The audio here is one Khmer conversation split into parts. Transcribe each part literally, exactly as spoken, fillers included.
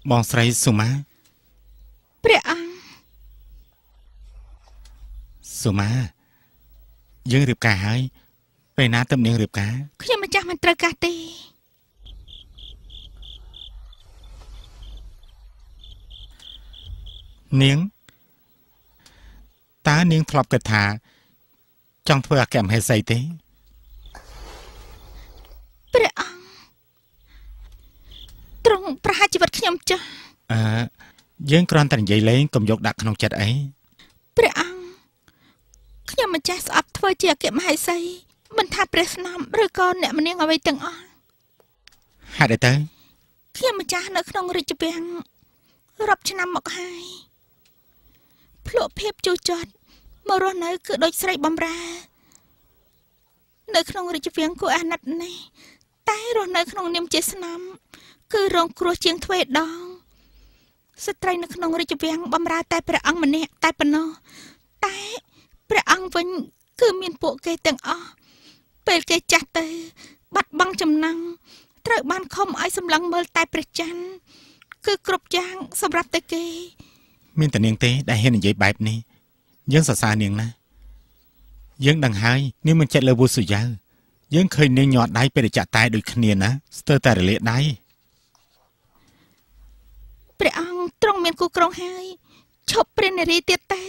บองสไรสุมาเปรี้ยงสุมายังรีบกาให้ไปน้าตำเนียงรีบกาขยำมาจากมันตรากาตีเนียงตาเนียงทลบกระถาจ้องเพื่อแก้มให้ใส่เต้เปรี้ยงตรงประหารชีวิตขยำจ้าเออยังกรอนตันใหญ่เล้งกลมยกดักขนมจัดไอ้เปรี้ยงขยำมาจากสอบทว่าเจียเก็บมาให้ใส่มันทาเปรสนามหรือก่อนเนี่ยมันยังเอาไว้ตั้งอ่อนหาได้เต้ขยำมาจากในขนมริจเบียงรับชนะหมกให้พลุเพบจูจอดมารอนเนยคือโดยใส่บำราในขนมริจเบียงกูอานัดนี่แต่รอนในขนมเนียมเจสนามคือรองครัวเชียงทเวดดองสตรีในขนมริจเบียงบำราแต่ประอังมันเนี่ยแต่ปนอแต่ประอังวันคือมีนปุกเกตังอ้อเปิดเกจัดเตอบัดบังจำนังเตะบ้านคมไอ้สำลังเมื่อแต่ประจันคือกรบยางสำหรับตะเกมีแต่เนียงเต้ได้เห็นใหญ่แบบนี้ยังสาสาเนียงนะยังดังไฮนี่มันจะเลวสุดยาวยังเคยเนียงยอดได้ไปได้จะตายโดยขเนียนนะสเตอร์แต่เละได้เปรี้ยงตรงเมียนกูกรงไฮชอบเปรี้ยนรีเตียเต้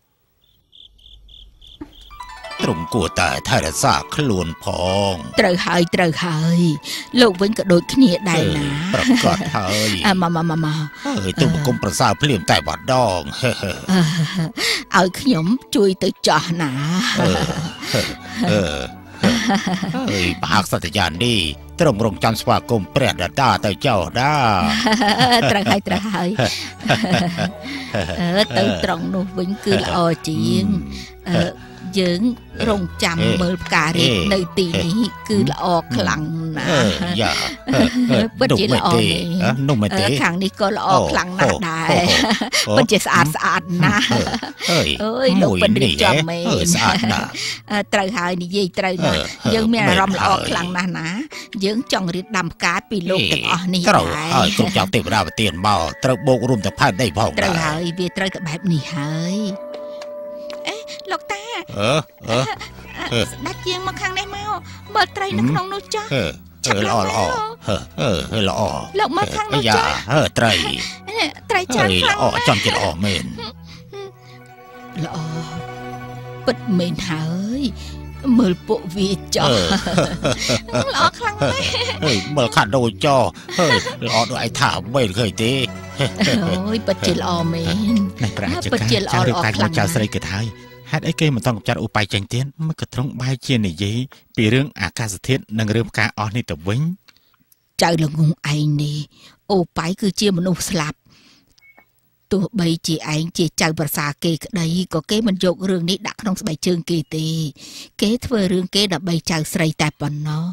ตรงกูแต่ถ้าจะซากขลุ่นพองเตรหายเตรหายโลกเว้นกระโดดขเนียได้นะประกาศเฮ้ยมามามามาเฮ้ยตุ้มกุมประสาเพลียมแต่บาดดองเฮ้เอาขยมจุยตัวจ่อหนาเออเฮ้ยปากสัตยานดีตรงรงจำสวากรมเปรตดาแต่เจ้าด้าตรหายตรหายเออตัวตรงนู้นเว้นคือละอจริงเออยืงรงจำเมื่อการิในตีนี้คือละออกคลังนะอย่าปัจจุบันออกนุ่มไม่ตีครั้งนี้ก็ละออกคลังนะได้ปัจจุบันสะอาดสะอาดนะเอ้ยลูกเป็นดิจอมเมย์สะอาดนะไตรหายนี่ยี่ไตรนะยืงมีอารมณ์ละออกคลังนะนะยืงจ้องริดดำการปีลูกแต่อ๋อนี่ได้ตรงจับเต็มราบเตียนเบาตระโบกรุมแต่พลาดได้พองไตรหายเบียไตรกับแบบนี้เฮ้ยเอ๊ะลูกตาเออเออเออดัดเยียงมาข้างได้มาเบิดไตรนักน้องนู้จ้าเออเออละอละอเออเออเออละอหลอกมาข้างนู้จ้าเออไตรไตรจ้าละอจอมจิตอเมนละอปิดเมนหายมือปุวีจ่อละอครั้งไหมเฮ้ยเมื่อขัดโดนจ่อเฮ้ยละอโดยไอ้ถามไม่เคยตีโอ้ยปัจจิลอเมนในประจักษ์ปัจจิลอออกครั้งเจ้าสไรกระทายฮัดไอ้เกมมันต้องจัดอุปายจังเตี้ยนมันก็ตรงใบเชียนในยี่ปีเรื่องอากาศเทียนนังเรื่องการออนในตัววิ่งใจละงงไอ้นี่อุปายคือเชี่ยมนุษย์สลับตัวใบจีไอ้จีใจภาษาเกย์ได้ก็เกมันยกเรื่องนี้ดักน้องใบเชิงเกย์ตีเกย์เถื่อเรื่องเกย์ดับใบใจใส่แต่ปนเนาะ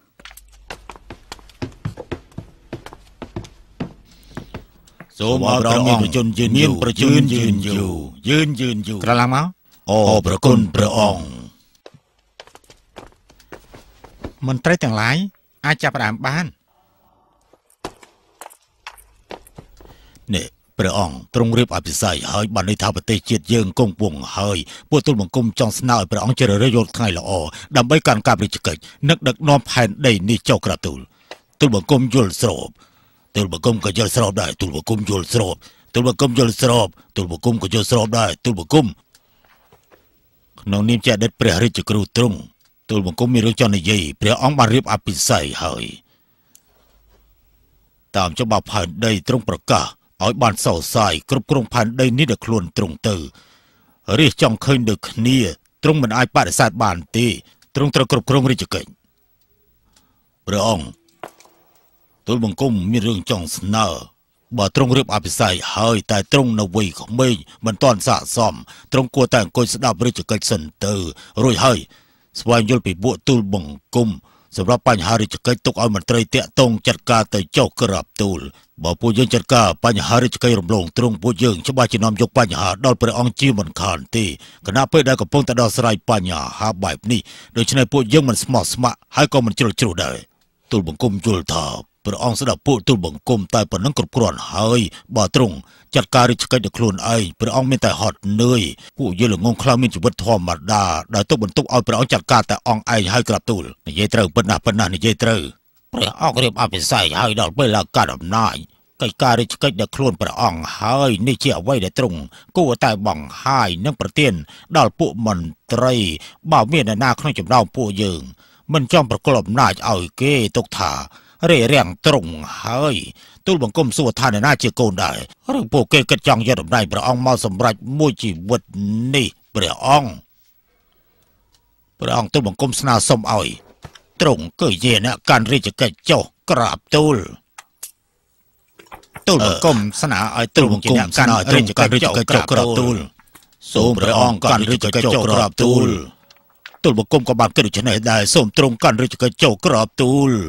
โสมอเรามีประจุยืนยืนประจุยืนอยู่ยืนยืนอยู่กระลังเมาโอ้ประคุณพระองค์มันไตรแต่งหลายอาจจะประดามบ้านเนี่ยพระองค์ตรงเรียบอภิษัยเฮ้ยบันในท้าประเทศเจียดเยิงกงปวงเฮ้ยพวกตุลบังกุมจองสนาพระองค์เจริญยศไงละออดำใบการการบริจาคนักดักน้อมแผ่นได้นี่เจ้ากระตุลตุลบังกุมยุลสโลบตุลบังกุมก็ยุลสโลบได้ตุลบังกุมยุลสโลบตุลบังกุมยุลสโลบตุลบังกุมก็ยุลสโลบได้ตุลบังกุมน้องนิ่มจะได้เปรียริจกรูตรงตุลบังกุมมีรู้จักในยี่เปรียองมาเรียบอภิษัยเฮ้ยตามเจ้าบ่าวผ่านได้ตรงประกาศเอาบ้านเสาทรายกรุบกรงผ่านได้นี่เด็กคลวนตรงเตอเรียกจ้องเคยเด็กนี่ตรงมันไอป้าได้ศาสตร์บ้านตีตรงตระกรุบกรงริจเก่งพระองค์ตุลบังกุมมีเรื่องจ้องสนาบ่ตรงเรียบอภิษัยเฮ้ยแต่ตรงนวีของเมย์มันตอนสะสมตรงกัวแต่งกอยสดาบริจเกยสันเตอร์รวยเฮ้ยสวายยลปีบัวตุลบังกุมสำหรับปัญหาริจเกยตกเอามันเตยเตะตรงจัดการแต่เจ้ากระบตูลบ่ผู้ยังจัดการปัญหาริจเกยรำลงตรงผู้ยังชบาจินอมยกปัญหาดอลพระองค์จีมันขานตีคณะเพื่อได้กับพงแต่ดอสไลปัญหาหาแบบนี้โดยเฉพาะผู้ยังมันสมอสมะให้ก็มันจุลจุลได้ตุลบังกุมจุลทาบព្រះអង្គស្ដាប់ពួកទូលបង្គំតែប៉ុណ្ណឹងគ្រប់គ្រាន់ហើយបើទ្រង់ចាត់ការរាជកិច្ចដោយខ្លួនឯងព្រះអង្គមានតែហត់នឿយពួកយើងល្ងងខ្លៅមានជីវិតធម្មតាដែលទុកបន្ទុកឲ្យព្រះអង្គចាត់ការតែអង្គឯងហើយក្រាបទូលនិយាយត្រូវប៉ុណ្ណាប៉ុណ្ណានិយាយត្រូវព្រះអង្គរៀបអភិសេកឲ្យដល់ពេលឡើងកាន់អំណាចកិច្ចការរាជកិច្ចដោយខ្លួនព្រះអង្គហើយនេះជាអ្វីដែលទ្រង់គួរតែបង្ហាញនិងប្រទានដល់ពួកមន្ត្រីបើមានអ្នកណាក្នុងចំណោមពួកយើងមិនចំប្រកល់អំណាចឲ្យគេទុកថារារាំងទ្រង់ហើយទូលបង្គំសួរថាអ្នកណាជាកូនដែរឬពួកគេគិតចង់យកដំណែងព្រះអង្គមកសម្រេចមួយជីវិតនេះព្រះអង្គព្រះអង្គទូលបង្គំស្នើសុំឲ្យទ្រង់គឺជាអ្នកកាន់រាជកិច្ចចុះក្រាបទូលទូលបង្គំស្នើឲ្យទូលបង្គំកាន់រាជកិច្ចចុះក្រាបទូលសូមព្រះអង្គកាន់រាជកិច្ចចុះក្រាបទូលទូលបង្គំក៏បានគិតដូច្នេះដែរសូមទ្រង់កាន់រាជកិច្ចចុះក្រាបទូល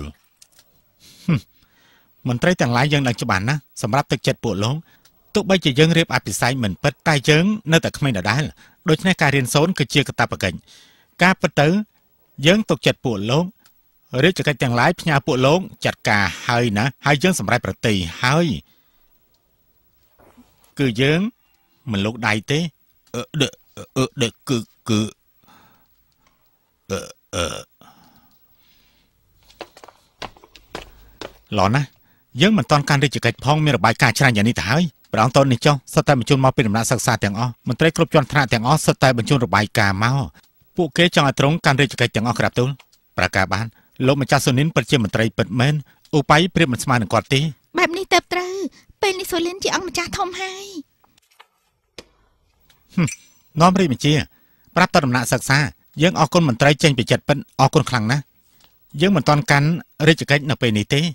មន្ត្រីទាំងឡាយយើងដឹងច្បាស់ណាស់សម្រាប់ទឹកចិត្តពួកលោកទោះបីជាយើងរៀបអភិសេកមិនពិតតែយើងនៅតែក្មេងដដែលដូច្នេះការរៀនសូត្រគឺជាកាតព្វកិច្ចការពិតទៅយើងទុកចិត្តពួកលោករាជកិច្ចទាំងឡាយផ្ញើពួកលោកចាត់ការហើយណាហើយយើងសម្រេចប្រតិហើយគឺយើងមិនលោកដៃទេអឺអឺគឺគឺអឺអឺឡណាយើងមិនតន់កាន់រាជកិច្ចផងមានរបាយការណ៍ច្រើនយ៉ាងនេះទៅហើយព្រះអង្គតនេះចុះសិតតែបញ្ជូនមកពីដំណាក់សិក្សាទាំងអស់មន្ត្រីគ្រប់ជាន់ថ្នាក់ទាំងអស់សិតតែបញ្ជូនរបាយការណ៍មកពួកគេចង់ឲ្យត្រង់កាន់រាជកិច្ចទាំងអស់ក្រាបទូលប្រកាសបានលោកម្ចាស់សូនីនពិតជាមន្ត្រីពិតមែនឧប័យប្រៀបមិនស្មើនឹងគាត់ទេបែបនេះទៅត្រូវពេលនេះសូលីនជាអង្គម្ចាស់ធំហើយនាំរាជបញ្ជាប្រាប់តដំណាក់សិក្សាយើងអរគុណមន្ត្រីចេញពីចិត្តពិតអរគុណខ្លាំងណាស់យើងមិនតន់កាន់រាជកិច្ចនៅពេលនេះទេ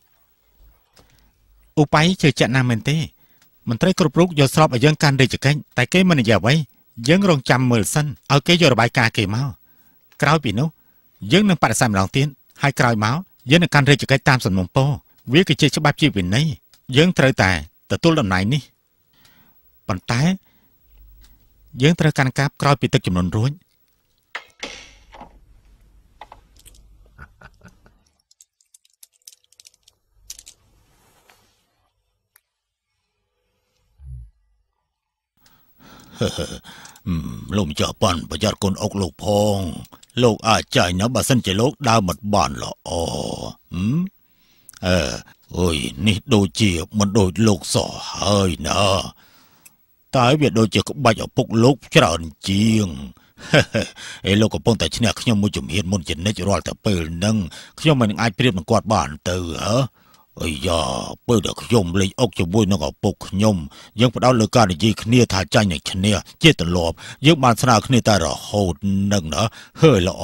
ឧប័យជឿជាក់ណាស់មែនទេមន្ត្រីគ្រប់រូបយកស្របឲ្យយើងកាន់រាជកិច្ចតែគេមិននិយាយអ្វីយើងរងចាំមើលសិនឲ្យគេយករបាយការណ៍គេមកក្រោយពីនោះយើងនឹងបដិសេធម្ដងទៀតហើយក្រោយមកយើងនឹងកាន់រាជកិច្ចតាមសំណុំពរវាគឺជាច្បាប់ជាវិន័យយើងត្រូវតែទទួលតំណែងនេះប៉ុន្តែយើងត្រូវកាន់កាប់ក្រោយពីទឹកចំនួនរួចលោកម្ចាស់ប៉ាន់ប្រយ័ត្នកូនអុកលោកផងលោកអាចចាយណាបើសិនជាលោកដើរមិនបានល្អហឹមអឺអូយនេះដូចជាមិនដូចលោកសោះហើយណាតែវាដូចជាក្បាច់ឪពុកលោកច្រើនជាងអេលោកកំពុងតែឈ្នះខ្ញុំមួយជំហានមុនជានិច្ចរាល់តែពេលហ្នឹងខ្ញុំមិនអាចប្រៀបនឹងគាត់បានទៅហ៎អីយ៉ាពេលដែលខ្ញុំលេងអុកជាមួយនឹងឪពុកខ្ញុំយើងផ្ដោតលើការនិយាយគ្នាថាចាញ់នឹងឈ្នះជាទម្លាប់យើងបានស្នើគ្នាតែរហូតនឹងណាហើយល្អ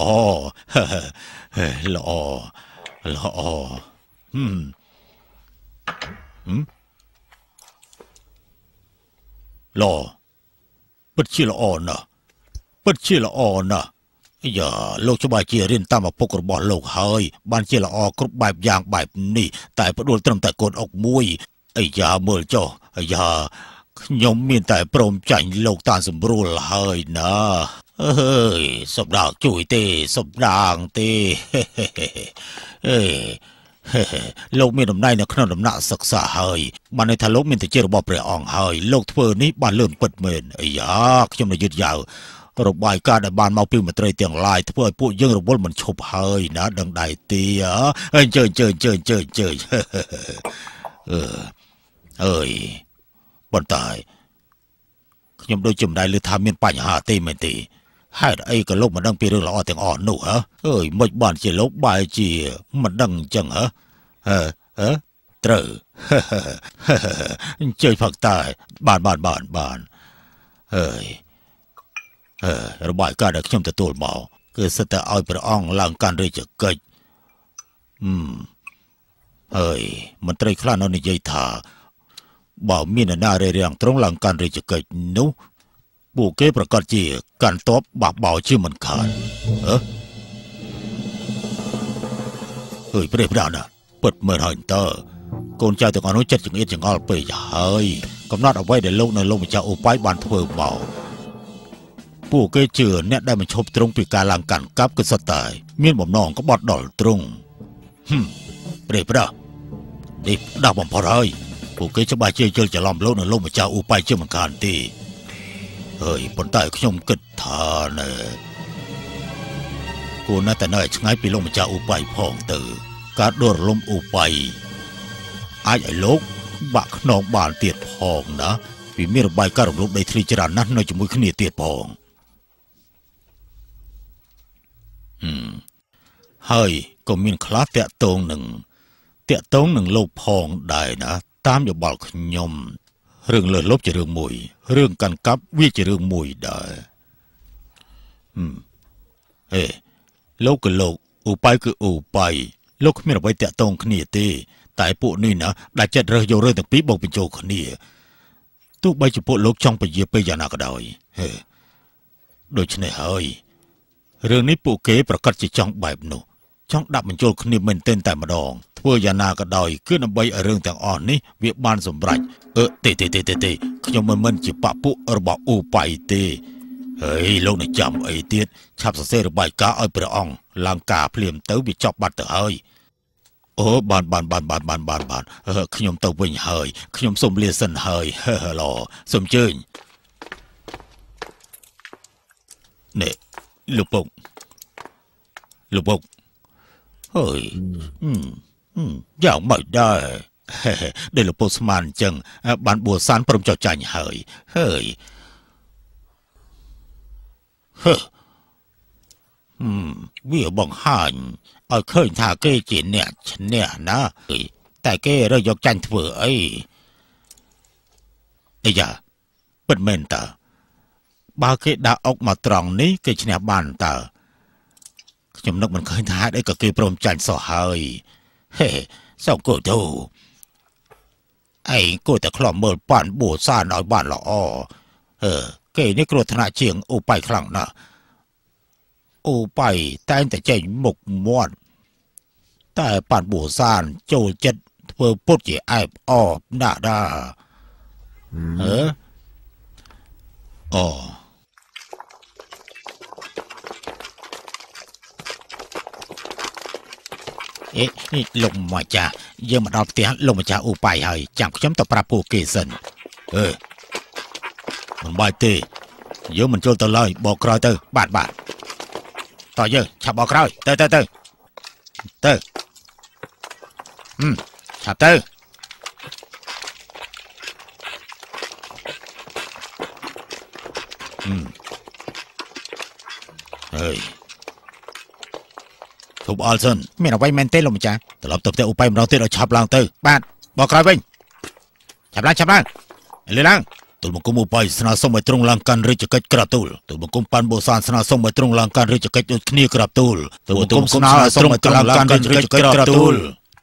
ល្អល្អហឹមហឹមល្អពិតជាល្អណាស់ពិតជាល្អណាស់យ៉ាលោកច្បាស់ជារៀនតាមឪពុករបស់លោកហើយបានជាល្អគ្រប់បែបយ៉ាងបែបនេះតែផ្ដួលត្រឹមតែកូនអុកមួយអាយ៉ាមើលចុះអាយ៉ាខ្ញុំមានតែព្រមចាញ់លោកតាមសម្រួលហើយណាអើយសំដៅជួយទេសំដាងទេអេលោកមានតំណែងនៅក្នុងដំណាក់សិក្សាហើយបានន័យថាលោកមានតែជារបស់ព្រះអង្គហើយលោកធ្វើនេះបានលឿនពិតមែនអាយ៉ាខ្ញុំនៅយឺតយ៉ាវរបាយការណ៍ដែលបានមកពីមន្ត្រីទាំងឡាយធ្វើឲ្យពួកយើងរវល់មិនឈប់ហើយណាដឹងដៃទីអើយជើញជើញជើញជើញជើញអឺអើយប៉ុន្តែខ្ញុំដូចជំដាយលើថាមានបញ្ហាទេមែនទេហេតុអីក៏លោកមិនដឹងពីរឿងល្អទាំងអស់នោះហ៎អើយមិនបានជាលោកបែរជាមិនដឹងអញ្ចឹងហ៎ហ៎ហ៎ត្រូវអញ្ជើញផឹកតែបានបានបានបានអើយអឺរបាយការណ៍ដែលខ្ញុំទទួលមកគឺសិតតែឲ្យព្រះអង្គឡើងកាន់រាជកិច្ចហឹមហើយមន្ត្រីខ្លះនៅនិយាយថាបើមានអ្នកណារារាំងត្រង់ឡើងកាន់រាជកិច្ចនោះពួកគេប្រកាសជាកាន់តបបះបោជាមិនខានហ៎អើយព្រេះប្រាណាពិតមើលហើយតើកូនចៅទាំងអស់នោះចិត្តចង្អៀតចង្អល់ពេកហើយកំណត់អ្វីដែលលោកនៅលោកម្ចាស់ឧបាយបានធ្វើមកពួកគេជឿអ្នកដែលមិនឈប់ត្រង់ពីការឡើងកាន់កាប់គឺសុទ្ធតែមានបំណងក្បត់ដល់ត្រង់ហឹមព្រេះប្រានេះដាស់បំផុតហើយពួកគេច្បាស់ជាយល់ច្រឡំលោកនៅលោកម្ចាស់ឧបាយជាមិនខានទេហើយប៉ុន្តែខ្ញុំគិតថាណែគួរណាស់តែនៅឆ្ងាយពីលោកម្ចាស់ឧបាយផងទៅការដួលរលំឧបាយអាចឲ្យលោកបាក់ខ្នងបានទៀតផងណាពីមានរបាយការណ៍រំលោភដីធ្លីច្រើនណាស់នៅជាមួយគ្នាទៀតផងហឹមហើយក៏មានខ្លះតាក់ទងនឹងតាក់ទងនឹងលោកផងដែរណាតាមយោបល់ខ្ញុំរឿងលើសលប់ជារឿងមួយរឿងកាន់កាប់វាជារឿងមួយដែរហឹមអេលោកក៏លោកឧបាយគឺឧបាយលោកគ្មានអ្វីតាក់ទងគ្នាទេតែពួកនេះណាដែលចិត្តរើសយករឿងទាំងពីរបូកបញ្ចូលគ្នាទោះបីជាពួកលោកចង់ពជាពេលយ៉ាងណាក៏ដោយហេដូច្នេះហើយរឿងនេះពួកគេប្រកាសជាចង់បែបនោះចង់ដាក់បញ្ចូលគ្នាមែនទែនតែម្ដងធ្វើយ៉ាងណាក៏ដោយគឺដើម្បីឲ្យរឿងទាំងអស់នេះវាបានសម្រេចអឺទេទេទេទេខ្ញុំមិនមិនជាបពុរបស់ឧបាយទេហើយលោកនឹងចាំអីទៀតឆាប់សរសេររបាយការណ៍ឲ្យព្រះអង្គឡើងការភ្លាមទៅវាចប់បាត់ទៅហើយអូបានបានបានបានបានបានបានខ្ញុំទៅវិញហើយខ្ញុំសូមលាសិនហើយហេឡូសូមអញ្ជើញនេះលោកពុកលោកពុកហើយយ៉ាងមិនដែរដែលលោកពុកស្មានអញ្ចឹងបានបួសានព្រមចោះចាញ់ហើយហើយហឺវាបង្ហាញឲ្យឃើញថាគេជាអ្នកឈ្នះណាតែគេរើយកចាញ់ធ្វើអីអាយ៉ាពិតមែនតើបើគេដាក់អុកមកត្រង់នេះគេឈ្នះបានតើខ្ញុំនឹកមិនឃើញថាហេតុអីក៏គេព្រមចាញ់សោះហើយហេសោកគូទៅឯងគួរតែខ្លំមើលប៉ាន់បួសានឲ្យបានល្អអឺគេនេះគ្រោះថ្នាក់ជាងឧបាយខ្លាំងណាស់ឧបាយតែងតែចេញមុខមាត់តែប៉ាន់បួសានចូលចិត្តធ្វើពុតជាអែបអបណាស់ណាអឺអូអេលោកម្ចាស់យើងមកដល់ផ្ទះលោកម្ចាស់ឧបាយហើយចាំខ្ញុំទៅប្រាប់ពួកគេសិនអឺមិនបាច់ទេយើងមិនចូលទៅឡើយបកក្រោយទៅបាទបាទតើយើងឆាប់បកក្រោយទៅទៅទៅទៅហឹមឆាប់ទៅហឹមហើយធប់អល់សិនមានអ្វីមែនទេលោកម្ចាស់ត្រឡប់ទៅផ្ទះឧបាយម្ដងទៀតឲ្យឆាប់ឡើងទៅបាទបកក្រោយវិញឆាប់ឡើងឆាប់ឡើងលឿនឡើងទូលបង្គំឧបាយស្នើសុំឲ្យទ្រង់ឡើងកាន់រាជកិច្ចក្រាបទូលទូលបង្គំប៉ាន់បូសានស្នើសុំឲ្យទ្រង់ឡើងកាន់រាជកិច្ចដូចគ្នាក្រាបទូលទូលបង្គំស្នើសុំឲ្យទ្រង់ឡើងកាន់រាជកិច្ចក្រាបទូល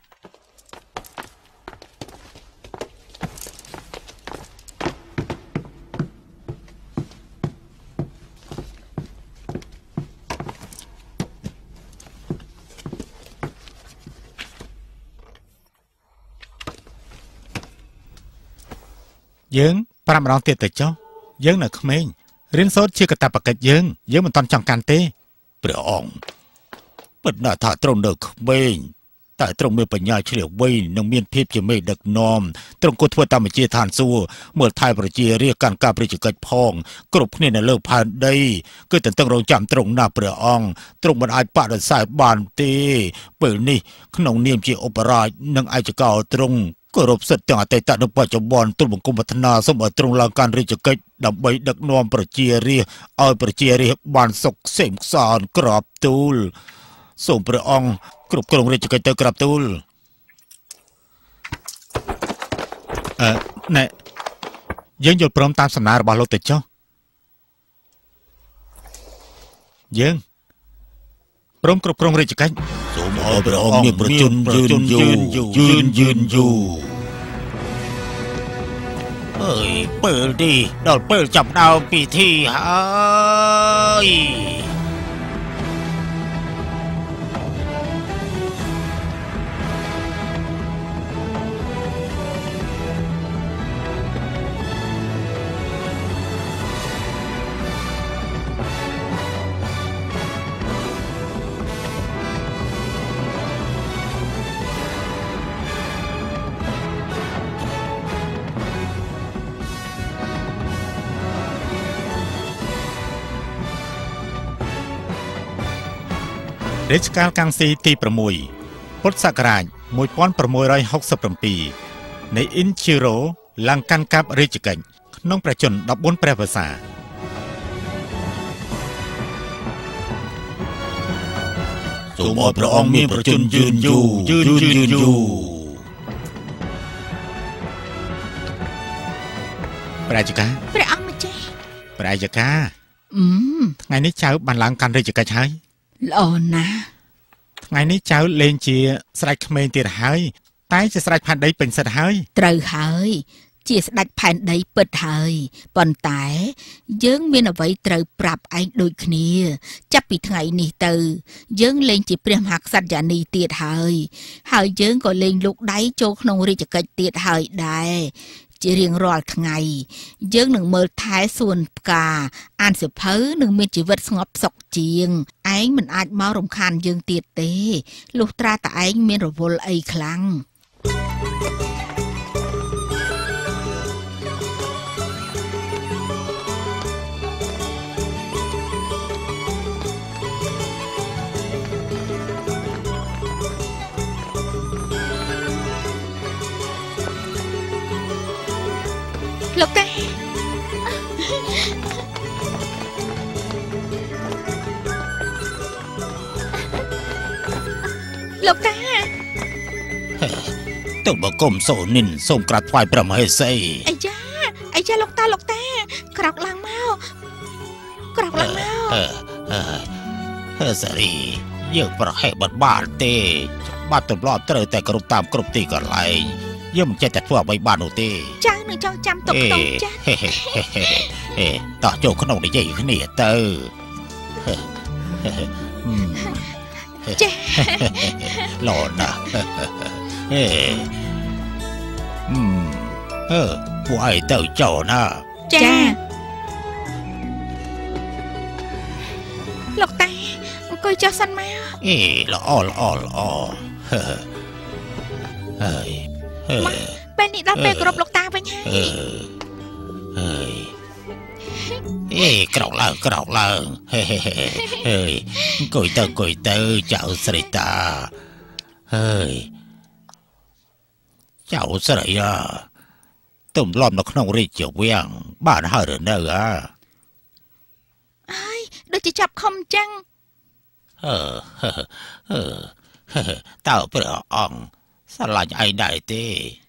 យើងប្រាំម្ដងទៀតទៅចុះយើងនៅក្មេងរៀនសូត្រជាកាតព្វកិច្ចយើងយើងមិនតន់ចង់កាន់ទេព្រះអង្គពិតណាស់ថាទ្រង់នៅក្មេងតែទ្រង់មានបញ្ញាឈ្លាសវៃនិងមានភាពជាមេដឹកនាំទ្រង់គួរធ្វើតាមបញ្ជាឋានសួគ៌មើលថែប្រជារាស្ត្រកាន់ការប្រជាកិច្ចផងគ្រប់គ្នានៅលើផែនដីគឺទន្ទឹងរង់ចាំទ្រង់ណាស់ព្រះអង្គទ្រង់មិនអាចបដិសេធបានទេពេលនេះក្នុងនាមជាឧបរាជនិងឯកចក្រទ្រង់គោរពសិទ្ធិទាំងអតីតនិងបច្ចុប្បន្នទូលបង្គំប្រាថ្នាសូមឲ្យទ្រង់ឡើងកាន់រាជកិច្ចដើម្បីដឹកនាំប្រជារាស្ត្រឲ្យប្រជារាស្ត្របានសុខសេមខ្សាន្តក្រាបទូលសូមព្រះអង្គគ្រប់គ្រងរាជកិច្ចទៅក្រាបទូលអឺណែយើងយល់ព្រមតាមសំណើរបស់លោកទៅចុះយើងព្រមគ្រប់គ្រងរាជកិច្ចសូមឲ្យព្រះអង្គមានប្រជញ្ញយឺនយូរយឺនយឺនយូរអើយពេលនេះដល់ពេលចាប់ដើមពិធីហើយរជ្ជកាលកាំងស៊ីទីប្រាំមួយពុទ្ធសករាជmột nghìn sáu trăm sáu mươi bảyនៃអ៊ីនឈីរ៉ូឡើងកាន់កាប់រាជកិច្ចក្នុងព្រះជន្មដប់បួនព្រះវស្សាសូមឲ្យព្រះអង្គមានប្រជញ្ញយឺនយូរយឺនយឺនយូរព្រះរាជការព្រះអង្គម្ចាស់ព្រះរាជការអឺថ្ងៃនេះចៅបានឡើងកាន់រាជកិច្ចហើយល្អណាស់ថ្ងៃនេះចៅលេងជាស្ដេចក្មេងទៀតហើយតែជាស្ដេចផែនដីពេញសិទ្ធហើយត្រូវហើយជាស្ដេចផែនដីពិតហើយប៉ុន្តែយើងមានអ្វីត្រូវប្រាប់ឯងដូចគ្នាចាប់ពីថ្ងៃនេះទៅយើងលេងជាព្រះមហាក្សត្រយ៉ានីទៀតហើយហើយយើងក៏លេងលោកដៃចូលក្នុងរាជកិច្ចទៀតហើយដែរជារៀងរាល់ថ្ងៃយើងនឹងមើលថែសួនផ្កាអានសៀវភៅនឹងមានជីវិតស្ងប់សុខជាងឯងមិនអាចមករំខានយើងទៀតទេលុះត្រាតែឯងមានរវល់អីខ្លាំងលោកតាលោកតាទៅបកុំសូនិនសូមក្រាបថ្វាយព្រះមហេសីអាយ៉ាអាយ៉ាលោកតាលោកតាក្រោកឡើងមកក្រោកឡើងមកហេសរីយើងប្រហែលបាត់បានទេបាត់ទម្លាប់ត្រូវតែគ្រប់តាមគ្រប់ទីកន្លែងយើងមិនចេះតែធ្វើអ្វីបាននោះទេចៅនឹងចង់ចាំទុកក្នុងចិត្តហេតោះចូលក្នុងនិយាយគ្នាទៅចាឡូណាហេអឺពួកឯងទៅចូលណាចាលោកតាអង្គុយចុះសិនមកអេល្អល្អល្អហើយពេលនេះដល់ពេលគ្រប់លោកតាវិញហើយហើយអេក្រោកឡើងក្រោកឡើងហេហេហើយអង្គុយទៅអង្គុយទៅចៅស្រីតាហើយចៅស្រីអាទំលំនៅក្នុងរាជវាំងបានហើយឬនៅអាហើយដូចជាចាប់ខំចឹងអឺអឺតើព្រះអង្គស្រឡាញ់ឯងដែរទេ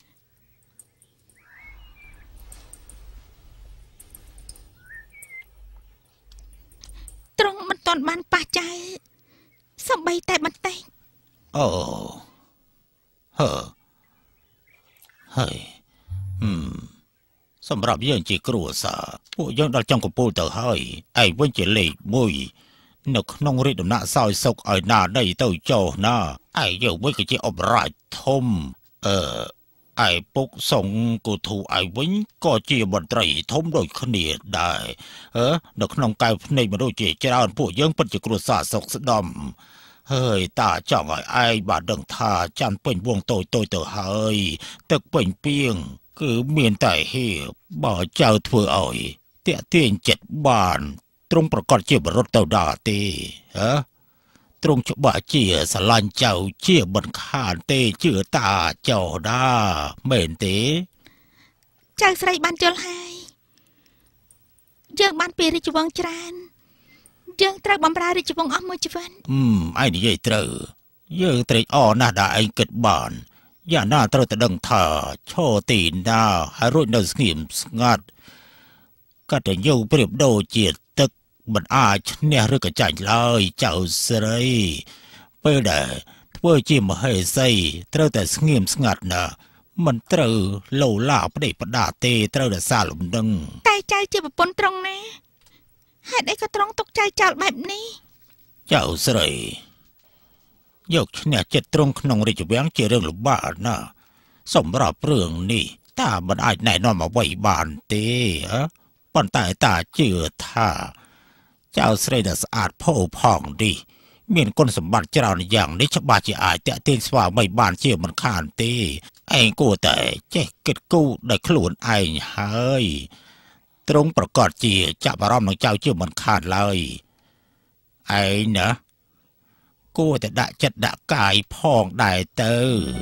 ទ្រង់មិនទាន់បានប៉ះចៅសំបីតែបន្តិចអូហឺហើយហឹមសម្រាប់យើងជាគ្រួសារពួកយើងដល់ចុងកំពូលទៅហើយឯងវិញជាលេខមួយនៅក្នុងរាជដំណាក់សោយសុកឲ្យណាដីទៅចោះណាឯងយើងវិញក៏ជាអបរាជធំអឺឯពុកសង្ឃគូធូឯងវិញក៏ជាមន្ត្រីធំដូចគ្នាដែរអឺនៅក្នុងកែវភ្នែកមនុស្សជាច្រើនពួកយើងពិតជាគ្រួសារសុខស្ដំហើយតាចង់ឲ្យឯងបានដឹងថាចាំពេញវងតូចតូចទៅហើយទឹកពេញពីងគឺមានតែហៀបើចៅធ្វើឲ្យតាក់ទាញចិត្តបានទ្រង់ប្រកាសជាបរិទ្ធទៅដល់ទេហ៎ទ្រង់ច្បាស់ជាស្រឡាញ់ចៅជាមិនខានទេជឿតាចោដាមែនទេចៅស្រីបានយល់ហើយយើងបានពីរាជវង្សច្រើនយើងត្រូវបម្រើរាជវង្សអស់មួយជីវិតអឺឯងនិយាយត្រូវយើងត្រេកអរណាស់ដែលឯងគិតបានយ៉ាងណាត្រូវតែដឹងថាឈរទីណាហើយរួចនៅស្ងៀមស្ងាត់កតញ្ញូប្រៀបដូចជាទឹកមិនអាចឈ្នះឬក៏ចាញ់ឡើយចៅស្រីពេលដែលធ្វើជាមហេសីត្រូវតែស្ងៀមស្ងាត់ណាមិនត្រូវលោឡាផ្ដេកផ្ដាទេត្រូវតែសារលំនឹងតែចៅជាប្រពន្ធត្រង់ណាហេតុអីក៏ត្រង់ទុកចៅចោលបែបនេះចៅស្រីយកឈ្នះចិត្តត្រង់ក្នុងរាជវាំងជារឿងលំបាកណាស់សម្រាប់រឿងនេះតាមិនអាចណែនាំអ្វីបានទេប៉ុន្តែតាជឿថាចៅស្រីដែលស្អាតផូរផង់នេះមានគុណសម្បត្តិច្រើនយ៉ាងនេះច្បាស់ជាអាចតាក់ទាញស្វាមីបានជាមិនខានទេឯងគួរតែចេះគិតគូរដោយខ្លួនឯងហើយទ្រង់ប្រកាសជាចាប់អារម្មណ៍នឹងចៅជាមិនខានឡើយឯងណាគួរតែដាក់ចិត្តដាក់កាយផងដែរទៅ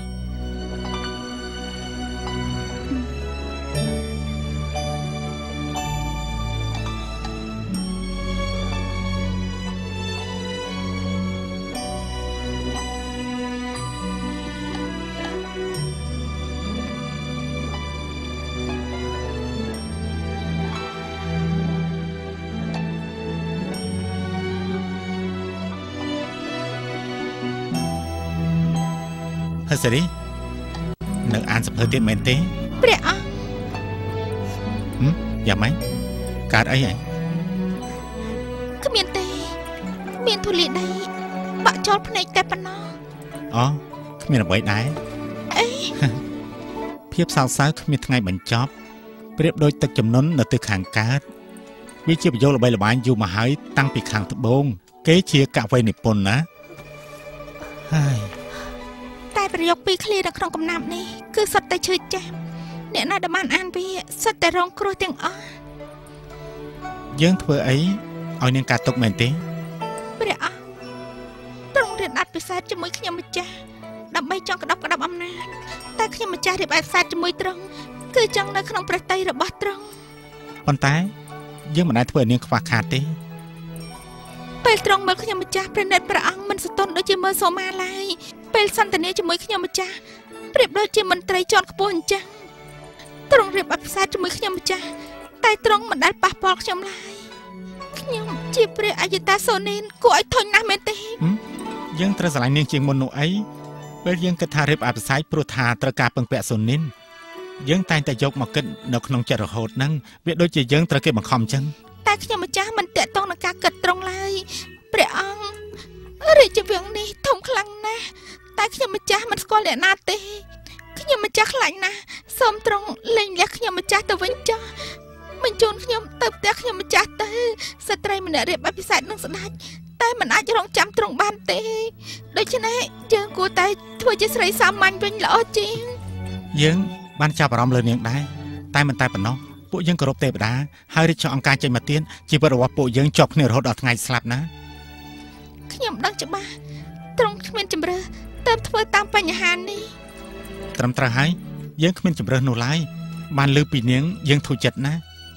ហើយសេរីនៅអានសភើទៀតមែនទេព្រះអង្គហឹមយ៉ាងម៉េចកើតអីហ៎គ្មានទេមានធូលីដីបាក់ចូលភ្នែកតែប៉ុណ្ណោះអូគ្មានអ្វីដែរអីភាពសោកសៅគ្មានថ្ងៃបញ្ចប់ប្រៀបដូចទឹកជំនន់នៅទិសខាងកើតវាជាប្រយោគល្បីល្បាញយូរមកហើយតាំងពីខាងត្បូងគេជាកវីនិពន្ធណាហើយតែប្រយោគពីរឃ្លានៅក្នុងកំណាព្យនេះគឺសុទ្ធតែឈឺចាប់អ្នកណាដែលបានអានវាសុទ្ធតែរងគ្រោះទាំងអស់យើងធ្វើអីឲ្យនាងការទុកមែនទេព្រះអង្គទ្រង់រៀបអត្តពិសេសជាមួយខ្ញុំម្ចាស់ដើម្បីចង់ក្តាប់ក្តាប់អំណាចតែខ្ញុំម្ចាស់រៀបអត្តពិសេសជាមួយទ្រង់គឺចង់នៅក្នុងព្រះទ័យរបស់ទ្រង់ប៉ុន្តែយើងមិនដែលធ្វើឲ្យនាងខ្វះខាតទេពេលទ្រង់មើលខ្ញុំម្ចាស់ព្រះនេតព្រះអង្គមិនស្ទន់ដូចជាមើលសូម៉ាឡើយពេលសន្ទនាជាមួយខ្ញុំម្ចាស់ប្រៀបដូចជាមន្ត្រីជាន់ខ្ពស់អញ្ចឹងទ្រង់រៀបអភិសេកជាមួយខ្ញុំម្ចាស់តែទ្រង់មិនដែលប៉ះពាល់ខ្ញុំឡើយខ្ញុំជាព្រះអយតាសូនីនគួរឲ្យធុញណាស់មែនទេយើងត្រូវស្រឡាញ់នាងជាងមុននោះអីពេលយើងគិតថារៀបអភិសេកព្រោះថាត្រូវការពឹងពាក់សូនីនយើងតែងតែយកមកគិតនៅក្នុងចិត្តរហូតហ្នឹងវាដូចជាយើងត្រូវគេបង្ខំអញ្ចឹងតែខ្ញុំម្ចាស់មិនតាក់ទងនឹងការគិតត្រង់ឡើយព្រះអង្គរាជវាំងនេះធំខ្លាំងណាស់តែខ្ញុំម្ចាស់មិនស្គាល់អ្នកណាទេខ្ញុំម្ចាស់ខ្លាចណាស់សូមទ្រង់លែងលះខ្ញុំម្ចាស់ទៅវិញចុះបញ្ជូនខ្ញុំទៅផ្ទះខ្ញុំម្ចាស់ទៅស្ត្រីម្នាក់រៀបអភិសេកនឹងស្ដេចតែមិនអាចរងចាំទ្រង់បានទេដូច្នេះយើងគួរតែធ្វើជាស្រីសាមញ្ញវិញល្អជាងយើងបានចាប់អារម្មណ៍លើនាងដែរតែមិនតែប៉ុណ្ណោះពួកយើងគោរពទេវតាហើយរាជអង្គការចេញមកទៀនជីវិតរបស់ពួកយើងជាប់គ្នារហូតដល់ថ្ងៃស្លាប់ណាខ្ញុំដឹងច្បាស់ទ្រង់គ្មានជំរឿទើបធ្វើតាមបញ្ហានេះត្រឹមត្រូវហើយយើងគ្មានជំរឿនោះឡើយបានលើពីនាងយើងធូរចិត្តណា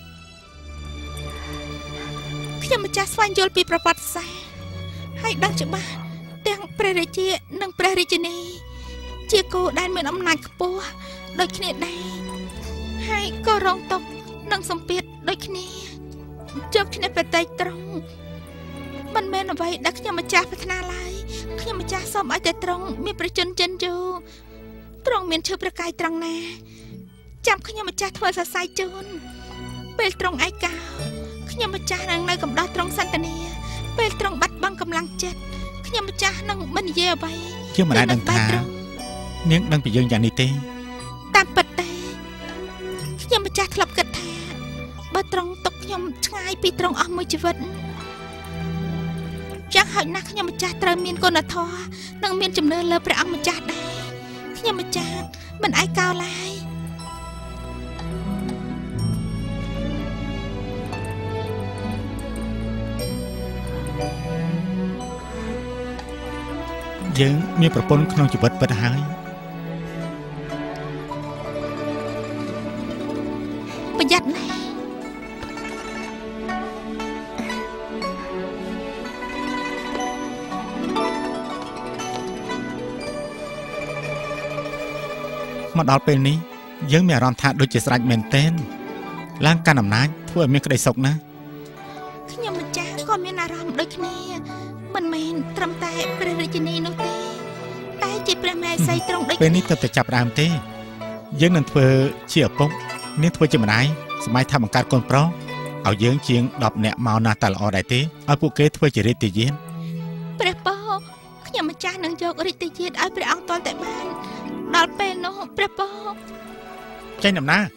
ខ្ញុំម្ចាស់ស្វែងយល់ពីប្រវត្តិសាស្ត្រហើយដឹងច្បាស់ទាំងព្រះរាជានិងព្រះរាជិនីជាគោដែលមានអំណាចខ្ពស់ដូចគ្នាដែរហើយក៏រងទុក្ខនិងសម្ពាធដូចគ្នាជាប់គ្នាប្រតិយត្រង់មិនមែនអ្វីដែលខ្ញុំម្ចាស់ប្រាថ្នាឡើយខ្ញុំម្ចាស់សូមឲ្យតែទ្រង់មានប្រជញ្ញចិនយូទ្រង់មានឈើប្រកាយត្រង់ណាចាំខ្ញុំម្ចាស់ធ្វើសរសៃជូនពេលទ្រង់ឯកោខ្ញុំម្ចាស់នឹងនៅកំដៅទ្រង់សន្តានាពេលទ្រង់បាត់បង់កម្លាំងចិត្តខ្ញុំម្ចាស់នឹងមិននិយាយអ្វីជាមិនអាចដឹងថានាងដឹងពីយើងយ៉ាងនេះទេតាមពិតទេខ្ញុំម្ចាស់ធ្លាប់គិតថាបើទ្រង់ទុកខ្ញុំឆ្ងាយពីទ្រង់អស់មួយជីវិតយ៉ាងហោចណាស់ខ្ញុំម្ចាស់ត្រូវមានគុណធម៌និងមានជំនឿលើព្រះអង្គម្ចាស់ដែរខ្ញុំម្ចាស់មិនឯកោឡើយយើងមានប្រពន្ធក្នុងជីវិតពិតហើយប្រយ័ត្នណាស់មកដល់ពេលនេះយើងមានអារម្មណ៍ថាដូចជាស្រេចមែនទែនឡើងកាន់អំណាចធ្វើឲ្យមានក្តីសុខណាខ្ញុំម្ចាស់ក៏មានអារម្មណ៍ដូចគ្នាមិនមែនត្រឹមតែព្រះរាជិនីនោះទេតែជាព្រះមេសីត្រង់ដូចពេលនេះទើបតែចាប់ដើមទេយើងនឹងធ្វើជាឪពុកនាងធ្វើជាម្ដាយសម័យថាបង្កើតកូនប្រុសឲ្យយើងជាងដប់នាក់មកណាស់តែល្អដែរទេឲ្យពួកគេធ្វើជារាជទាយាទព្រះពរខ្ញុំម្ចាស់នឹងយករាជទាយាទឲ្យព្រះអង្គទាល់តែបានដល់ពេលនោះព្រះពរចេញដំណើរ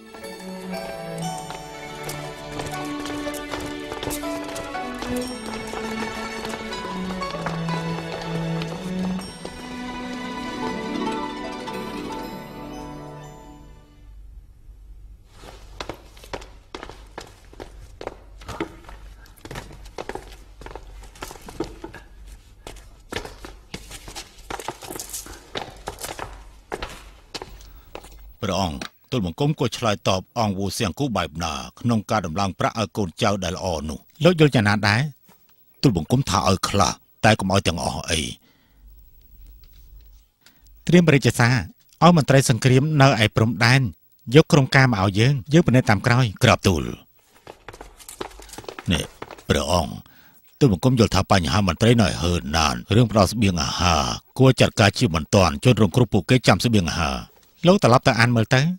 ព្រះអង្គទូលបង្គំក៏ឆ្លើយតបអង្គវូសៀងគូបែបណាក្នុងការដំឡើងប្រាក់ឲ្យកូនចៅដែលល្អនោះលោកយល់យ៉ាងណាដែរទូលបង្គំថាឲ្យខ្លះតែកុំឲ្យទាំងអស់អីត្រៀមរាជសារឲ្យមន្ត្រីសង្គ្រាមនៅឯព្រំដែនយកក្រុមការមកឲ្យយើងយើងពិនិត្យតាមក្រោយក្រាបទូលនេះព្រះអង្គទូលបង្គំយល់ថាបញ្ហាមន្ត្រីនៅហឺនណានរឿងផ្ដោតស្បៀងអាហារគួរចាត់ការជាបន្ទាន់ជនរងគ្រោះពួកគេចាំស្បៀងអាហារលោកត្រឡប់ទៅអានមើលទៅ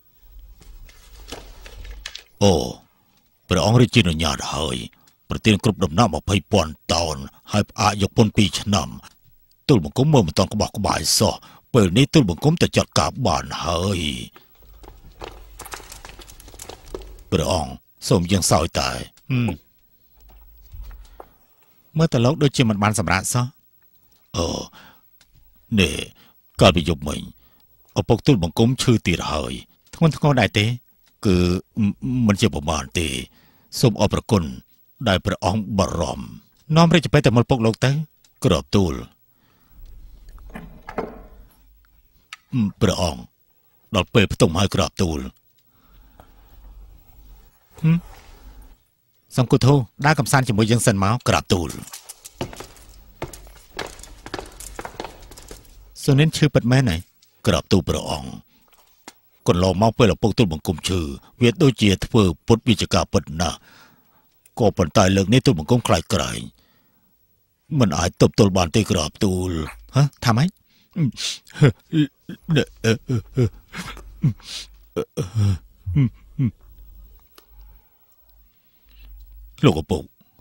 អូព្រះអង្គរាជានុញ្ញាតហើយប្រទានគ្រប់ដំណាក់ ម្ភៃពាន់តោនហើយផ្អាកយកពន្ធពីរឆ្នាំទូលបង្គំមើលមិនតន់ក្បោះក្បាយសោះពេលនេះទូលបង្គំទៅចាត់ការបានហើយព្រះអង្គសូមយើងសោយតែមើលទៅលោកដូចជាមិនបានសម្រាប់សោះអូនេះកាលពីយប់មិញឪពុកទូលបង្គំឈឺទៀតហើយធ្ងន់ធ្ងរដែរទេគឺមិនជាប្រមាណទេសូមអរព្រគុណដែលព្រះអង្គបារម្ភនាំរាជពេទ្យទៅមើលពុកលោកទៅក្រាបទូលព្រះអង្គដល់ពេលផ្ទុំហើយក្រាបទូលសង្គូធូដើរកំសាន្តជាមួយយើងសិនមកក្រាបទូលសូនិនឈឺពិតមែនហើយក្រាបទូលព្រះអង្គកន្លងមកពេលឪពុកទូលបង្គំឈឺវាដូចជាធ្វើពុតវិជ្ជការពិតណាស់ក៏ប៉ុន្តែលើកនេះទូលបង្គំខ្លាចក្រែងមិនអាចទប់ទល់បានទេក្រាបទូលហ៎ថាម៉េចលោកឪពុក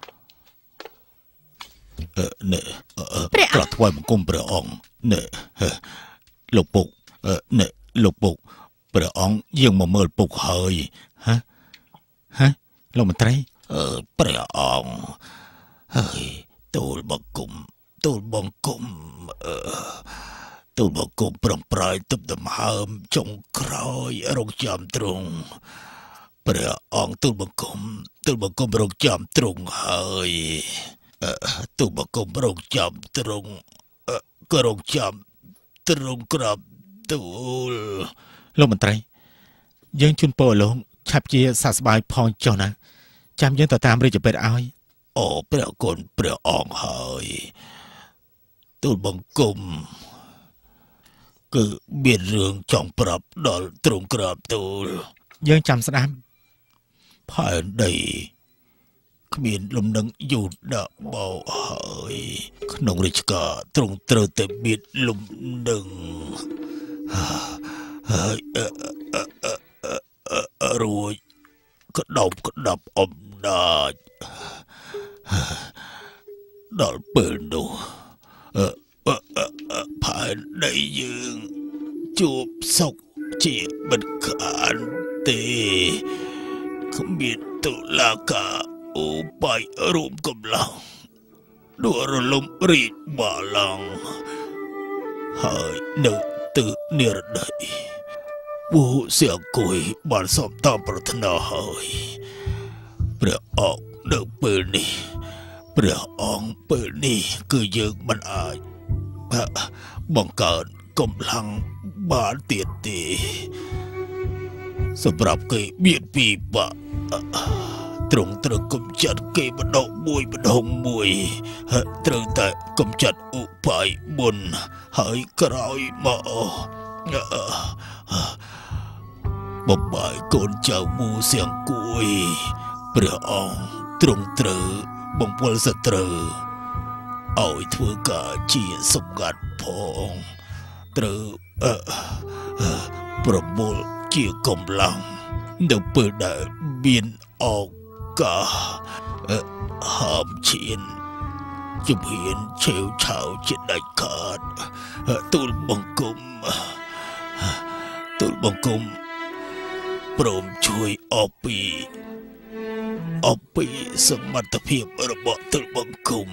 អឺណែក្រាបថ្វាយបង្គំព្រះអង្គណែលោកពុកណែលោកពុកព្រះអង្គយាងមកមើលពុកហើយហ៎ហ៎លោកមន្ត្រីអឺព្រះអង្គហើយទូលបង្គំទូលបង្គំអឺទូលបង្គំប្រំប្រែងទប់ដង្ហើមចុងក្រោយរងចាំទ្រង់ព្រះអង្គទូលបង្គំទូលបង្គំរងចាំទ្រង់ហើយទូលបង្គំរងចាំទ្រង់ក៏រងចាំទ្រង់ក្រាបទូលលោកមន្ត្រីយើងជូនពរលោកឆាប់ជាសះស្បើយផងចុះណាចាំយើងទៅតាមរាជពេទ្យឲ្យអូព្រះគុណព្រះអង្គហើយទូលបង្គំគឺមានរឿងចង់ប្រាប់ដល់ទ្រង់ក្រាបទូលយើងចាំស្ដាប់ផែនដីគ្មានលំនឹងយូរដាក់បោហើយក្នុងរាជការទ្រង់ត្រូវតែមានលំនឹងហើយរួចក្តោបក្តាប់អំណាចដល់ពេលនោះផែនដីយើងជួបសុខជាមិនខានទេគ្មានតុលាការឧបាយរួមកម្លាំងដួលរលំរាជបល្ល័ង្កហើយនៅទិសនិរដីវូសៀងគួយបានសំតាមប្រាថ្នាហើយព្រះអង្គនៅពេលនេះព្រះអង្គពេលនេះគឺយើងមិនអាចបង្កើនកម្លាំងបានទៀតទេសម្រាប់គេមានពីបាក់ទ្រង់ត្រូវកំចាត់គេម្ដងមួយម្ដងមួយត្រូវតែកំចាត់ឧបាយមុនហើយក្រោយមកបំបាយកូនចៅមូសៀងគួយព្រះអង្គទ្រង់ត្រូវបំពល់សត្រូវឲ្យធ្វើការជាសម្ងាត់ផងត្រូវប្រមូលជាកម្លាំងនៅពេលដែលមានឱកាសហាមឈានជំហានឆេវឆាវជាដាច់ខាតទូលបង្គំទូលបង្គំព្រមជួយអពីអពីសមត្ថភាពរបស់ទូលបង្គំ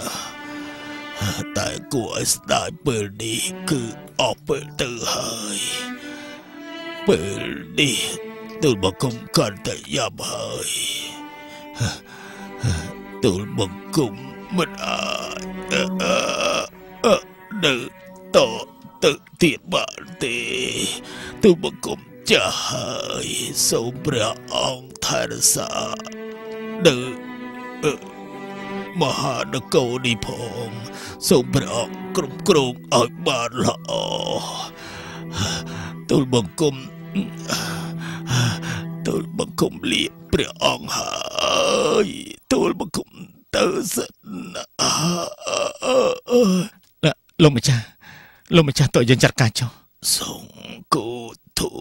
តែគួរឲ្យស្ដាយពេលនេះគឺអស់ពេលទៅហើយពេលនេះទូលបង្គំកាន់តែយ៉ាប់ហើយទូលបង្គំមិនអាចនៅតទៅទៀតបានទេទូលបង្គំចាហើយសូមព្រះអង្គថែរក្សានៅមហានគរនេះផងសូមព្រះអង្គគ្រប់គ្រងឲ្យបានល្អទូលបង្គំទូលបង្គំលាព្រះអង្គហើយទូលបង្គំទៅសិនលោកម្ចាស់លោកម្ចាស់តើយើងចាត់ការចុះសង្គោធូ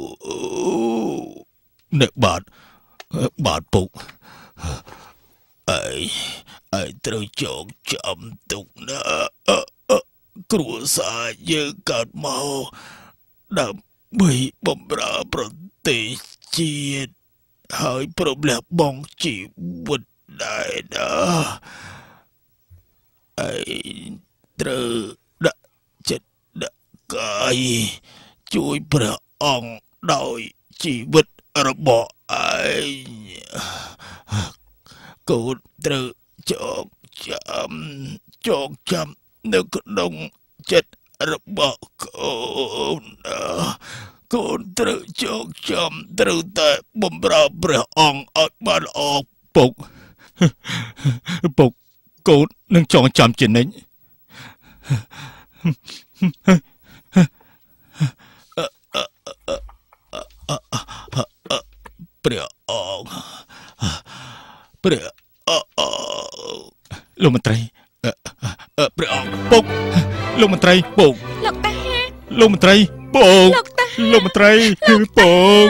អ្នកបាទបាទពុកអីអីត្រូវចងចាំទុកណាគ្រួសារយើងកើតមកដើម្បីបំរើប្រទេសជាតិហើយព្រមលះបង់ជីវិតដែរណាអីត្រូវដាក់ចិត្តដាក់កាយជួយព្រះអង្គដោយជីវិតរបស់ឯងកូនត្រូវចងចាំចងចាំនៅក្នុងចិត្តរបស់កូនកូនត្រូវចងចាំត្រូវតែបំរើព្រះអង្គឲ្យបានល្អពុកពុកកូននឹងចងចាំជានិច្ចព្រះអង្គព្រះលោកមន្ត្រីព្រះអង្គពុកលោកមន្ត្រីពុកលោកតាលោកមន្ត្រីពុកលោកតាលោកមន្ត្រីពុក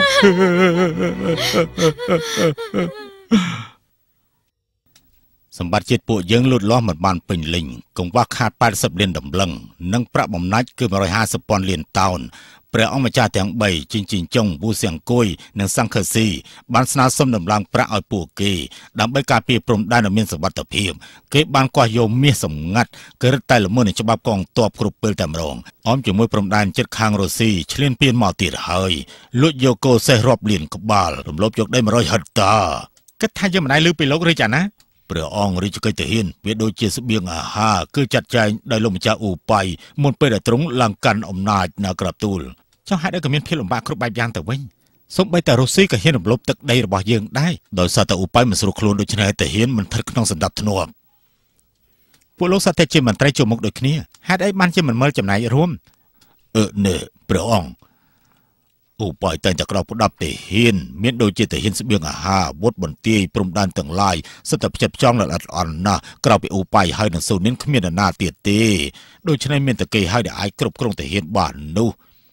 សម្បត្តិជាតិពួកយើងលូតលាស់មិនបានពេញលេញកង្វះខាតแปดสิบលានដំឡឹងនិងប្រាក់បំណាច់គឺmột trăm hai mươiពាន់លានតោនព្រះអង្គម្ចាស់ទាំងបីជីងជីងចុងវូសៀងគួយនិងសង្ឃស៊ីបានស្នើសុំដំឡើងប្រាក់ឲ្យពួកគេដើម្បីការពារព្រំដែនឲ្យមានសុវត្ថិភាពគេបានកោះយកមាសសម្ងាត់គឺរឹតតែល្មើសនឹងច្បាប់កងទ័ពគ្រប់ពេលតែម្ដងអមជាមួយព្រំដែនជិតខាងរុស្ស៊ីឈ្លានពានមកទៀតហើយលួចយកគោសេះរាប់លានក្បាលរំលោភយកដីmột trămហិកតាគិតថាយើងមិនដែលឮពីលោករាជអាណាព្រះអង្គរាជកិច្ចទាហានវាដូចជាស្បៀងអាហារគឺចាត់ចែងដោយលោកម្ចាស់អ៊ូប៉ៃមុនពេលដែលទ្រង់ឡើងកាន់អំណាចនៅក្រាបទូលចង់ហេតុឲ្យក៏មានភាពលំបាកគ្រប់បែបយ៉ាងទៅវិញសូម្បីតែរុស្ស៊ីក៏ហ៊ានរំលោភទឹកដីរបស់យើងដែរដោយសារតែអ៊ូប៉ៃមិនស្រួលខ្លួនដូច្នេះទាហានមិនស្ថិតក្នុងសណ្ដាប់ធ្នាប់ពួកលោកសត្វតែជាមន្ត្រីជួបមុខដូចគ្នាហេតុអីបានជាមិនមើលចំណែករួមអឺនេះព្រះអង្គអ៊ូប៉ៃតែងតែក្រោបផ្ដាប់ទាហានមានដូចជាទាហានស្បៀងអាហារវុធបន្ទាយព្រំដែនទាំងឡាយសិតតែផ្ចិតផ្ចង់ល្អិតល្អន់ណាស់ក្រៅពីអ៊ូប៉ៃហើយនឹងសូនីនគ្មាននរណាទៀតទេដូច្នេះមានតែគេហើយដែលអាចគ្រប់គ្រងទាហានបាននោះ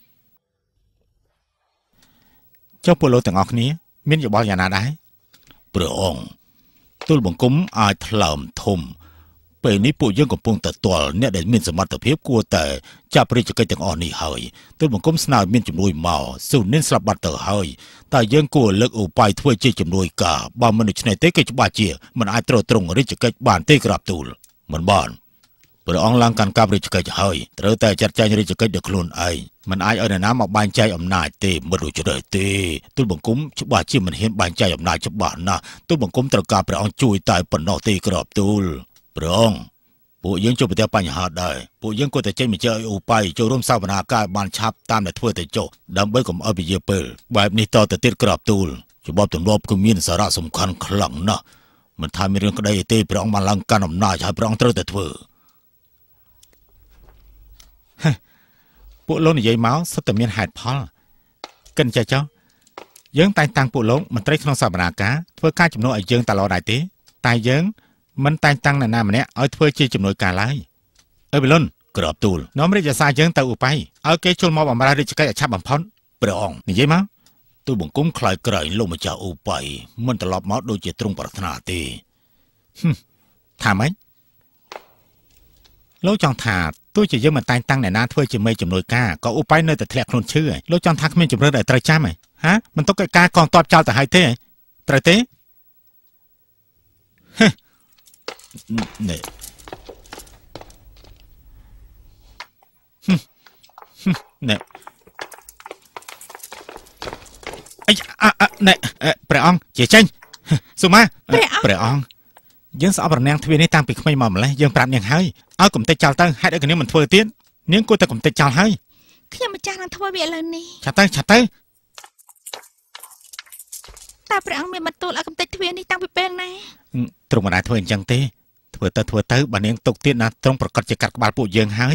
ចុះពលលោកទាំងអស់គ្នាមានយោបល់យ៉ាងណាដែរព្រះអង្គទូលបង្គំអាចថ្លើមធំពេលនេះពួកយើងកំពុងតែទាល់អ្នកដែលមានសមត្ថភាពគួរតែចាប់រាជកិច្ចទាំងអស់នេះហើយទូលបង្គំស្នើមានជំនួយមកស៊ូនីនស្លាប់បាត់ទៅហើយតែយើងគួរលើកឧបាយធ្វើជាជំនួយការបើមិនដូច្នេះទេគេច្បាស់ជាមិនអាចទ្រទ្រង់រាជកិច្ចបានទេក្រាបទូលមិនបានព្រះអង្គឡើងកាន់កាប់រាជកិច្ចហើយត្រូវតែចាត់ចែងរាជកិច្ចដោយខ្លួនឯងមិនអាចឲ្យនរណាមកបែងចែកអំណាចទេមិនដូចនេះទេទូលបង្គំច្បាស់ជាមិនហ៊ានបែងចែកអំណាចច្បាស់ណាស់ទូលបង្គំត្រូវការព្រះអង្គជួយតែប៉ុណ្ណោះទេក្រាបទូលព្រះអង្គពួកយើងជួបប្រទះបញ្ហាដែរពួកយើងគួរតែចេញបញ្ជាឲ្យអ៊ូប៉ៃចូលរួមសវនាការបានឆាប់តាមដែលធ្វើទៅចុះដើម្បីកុំឲ្យពជាពេលបែបនេះតទៅទៀតក្រាបទូលច្បាប់ទម្លាប់គឺមានសារៈសំខាន់ខ្លាំងណាស់មិនថាមានរឿងក្តីទេព្រះអង្គបានឡើងកាន់អំណាចហើយព្រះអង្គត្រូវតែធ្វើពួកលោកនិយាយមកសុទ្ធតែមានហេតុផលកិនចេះចុះយើងតែងតាំងពួកលោកមន្ត្រីក្នុងសវនាការធ្វើការជំនួសឲ្យយើងតឡដែរទេតែយើងមិនតែងតាំងនរណាម្នាក់ឲ្យធ្វើជាជំនួយការឡើយអេប៊ីឡុនក្រាបទូលនាំរាជសារយើងទៅអ៊ូប៉ៃឲ្យគេចូលមកបម្រើរាជកិច្ចឲ្យឆាប់បំផុតព្រះអង្គនិយាយមកទូលបង្គំខ្លាយក្រែងលោកម្ចាស់អ៊ូប៉ៃមិនត្រឡប់មកដូចជាទ្រង់ប្រាថ្នាទេថាម៉េចលោកចង់ថាទោះជាយើងមិនតែងតាំងអ្នកណាធ្វើជាមេជំនួយការក៏អ៊ូប៉ៃនៅតែធ្លាក់ខ្លួនឈឺលោកចង់ថាគ្មានជំរឿនដែលត្រូវចាំហ៎ហាមិនទុកឲ្យការកងទ័ពចោលទៅហើយទេត្រូវទេនេះណែអីអណែព្រះអង្គជាចេញសុមាព្រះអង្គយើងស្អប់រនាំងទ្វារនេះតាំងពីក្មេងមកម្លេះយើងប្រាប់នាងហើយឲ្យកុំតិចចោលទៅហេតុអីក៏នាងមិនធ្វើទៀតនាងគួរតែកុំតិចចោលហើយខ្ញុំម្ចាស់នឹងធ្វើវាឥឡូវនេះឆាប់ទៅឆាប់ទៅតែព្រះអង្គមានបន្ទូលឲ្យកំទេចទ្វារនេះតាំងពីពេលណាទ្រង់មិនអាចធ្វើអញ្ចឹងទេធ្វើទៅធ្វើទៅបើនាងទុកទៀតណាទ្រង់ប្រកាសជាកាត់ក្បាលពួកយើងហើយ